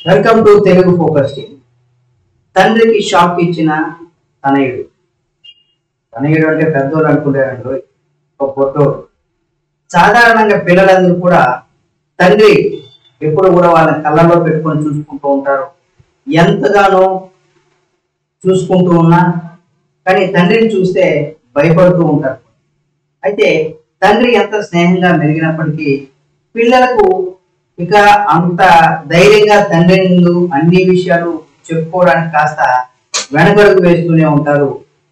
Welcome to Telugu focus TV. తండ్రికి shock ఇచ్చిన తనయుడు. తనయుడు అంటే పెద్దోళ్ళు అనుకుంటారండి, ఒక పొట్టోడు. సాధారణంగా పిల్లలందరూ కూడా తండ్రి ఎప్పుడు కూడా వాళ్ళని కళ్ళలో పెట్టుకొని చూసుకుంటూ ఉంటారు. ఎంతగానో చూసుకుంటూ ఉన్నా కానీ తండ్రిని చూస్తే భయపడుతూ ఉంటారు. అయితే తండ్రి ఎంత స్నేహంగా మెరిగినప్పటికీ పిల్లలకు ఇక అంత ధైర్యంగా తండ్రి ముందు అన్ని విషయాలు చెప్పుకోవడానికి కాస్త వెనకడుగు వేస్తూనే ఉంటారు.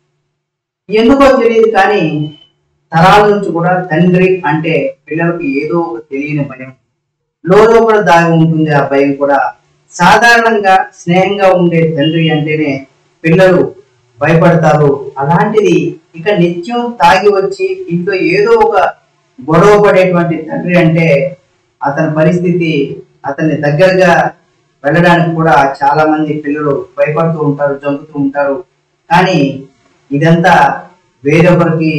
ఎందుకో తెలియదు కానీ తరాల నుంచి కూడా తండ్రి అంటే పిల్లలకు ఏదో ఒక తెలియని భయం లోపల దాగి ఉంటుంది. ఆ భయం కూడా సాధారణంగా స్నేహంగా ఉండే తండ్రి అంటేనే పిల్లలు భయపడతారు. అలాంటిది ఇక నిత్యం తాగి వచ్చి ఇంట్లో ఏదో ఒక గొడవ పడేటువంటి తండ్రి అంటే అతని పరిస్థితి, అతన్ని దగ్గరగా వెళ్ళడానికి కూడా చాలా మంది పిల్లలు భయపడుతూ ఉంటారు, జంపుతూ ఉంటారు. కానీ ఇదంతా వేరొకరికి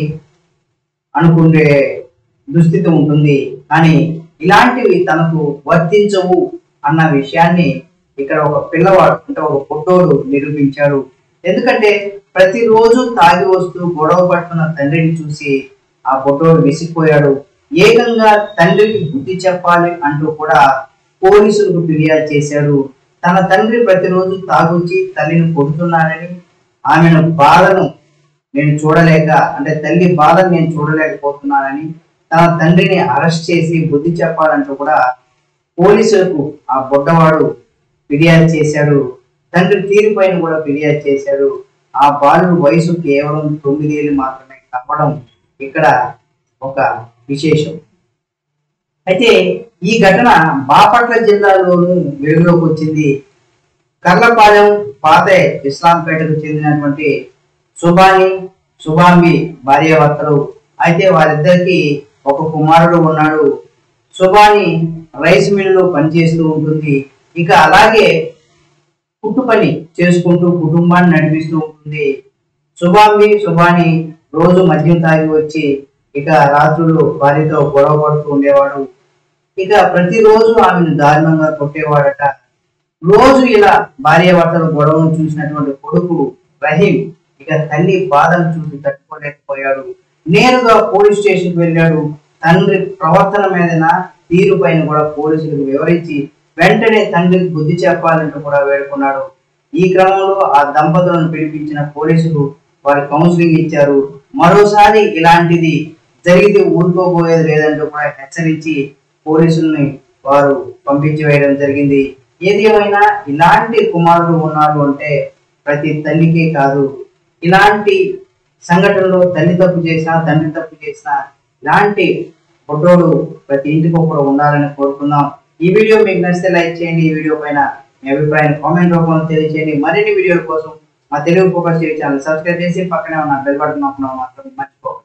అనుకునే దుస్థితి ఉంటుంది. కానీ ఇలాంటివి తనకు వర్తించవు అన్న విషయాన్ని ఇక్కడ ఒక పిల్లవాడు అంటే ఒక పొట్టోడు నిరూపించాడు. ఎందుకంటే ప్రతిరోజు తాగి వస్తూ గొడవ పడుతున్న తండ్రిని చూసి ఆ పొట్టోడు విసిగిపోయాడు. ఏకంగా తండ్రికి బుద్ధి చెప్పాలి అంటూ కూడా పోలీసులకు ఫిర్యాదు చేశాడు. తన తండ్రి ప్రతిరోజు తాగొచ్చి తల్లిని కొడుతున్నానని, ఆమెను బాధను నేను చూడలేక అంటే తల్లి బాధను నేను చూడలేకపోతున్నానని తన తండ్రిని అరెస్ట్ చేసి బుద్ధి చెప్పాలంటూ కూడా పోలీసులకు ఆ బొడ్డవాడు ఫిర్యాదు చేశాడు. తండ్రి తీరుపైన కూడా ఫిర్యాదు చేశాడు. ఆ బాలుడు వయసు కేవలం 9 ఏళ్ళు మాత్రమే కావడం ఇక్కడ ఒక విశేషం. అయితే ఈ ఘటన బాపట్ల జిల్లాలోనూ వెలుగులోకి వచ్చింది. కర్లపాలెం పాత ఇస్లాంపేటకు చెందినటువంటి సుబాంబి భార్యాభర్తలు. అయితే వారిద్దరికి ఒక కుమారుడు ఉన్నాడు. సుబాని రైస్ మిల్లులో పనిచేస్తూ ఉంటుంది. ఇక అలాగే కుట్టు పని చేసుకుంటూ కుటుంబాన్ని నడిపిస్తూ ఉంటుంది. సుబాని రోజు మద్యం తాగి వచ్చి ఇక రాత్రులు భార్యతో గొడవ పడుతూ ఉండేవాడు. ఇక ప్రతిరోజు ఆమెను దారుణంగా కొట్టేవాడట. రోజు ఇలా భార్యాభర్తల గొడవను చూసినటువంటి కొడుకు రహీం ఇక తల్లి బాధను చూసి తట్టుకోలేకపోయాడు. నేరుగా పోలీస్ స్టేషన్కి వెళ్ళాడు. తండ్రి ప్రవర్తన మీద తీరు పైన కూడా పోలీసులకు వివరించి వెంటనే తండ్రికి బుద్ధి చెప్పాలంటూ కూడా వేడుకున్నాడు. ఈ క్రమంలో ఆ దంపతులను పిలిపించిన పోలీసులు వారి కౌన్సిలింగ్ ఇచ్చారు. మరోసారి ఇలాంటిది జరిగితే ఊరుకోబోయేది లేదంటూ కూడా హెచ్చరించి పోలీసుల్ని వారు పంపించి వేయడం జరిగింది. ఏది ఏమైనా ఇలాంటి కుమారుడు ఉన్నారు అంటే ప్రతి తల్లికే కాదు, ఇలాంటి సంఘటనలో తల్లి తప్పు చేసినా తండ్రి తప్పు చేసినా ఇలాంటి ఫోటోలు ప్రతి ఇంటికి ఒకరు ఉండాలని కోరుకుందాం. ఈ వీడియో మీకు నచ్చితే లైక్ చేయండి. ఈ వీడియో పైన మీ అభిప్రాయాన్ని కామెంట్ రూపంలో తెలియజేయండి. మరిన్ని వీడియోల కోసం మా Telugu focus TV channel subscribe చేసి పక్కనే ఉన్న బెల్ బటన్ నొక్కడం మాత్రం మర్చిపోకండి.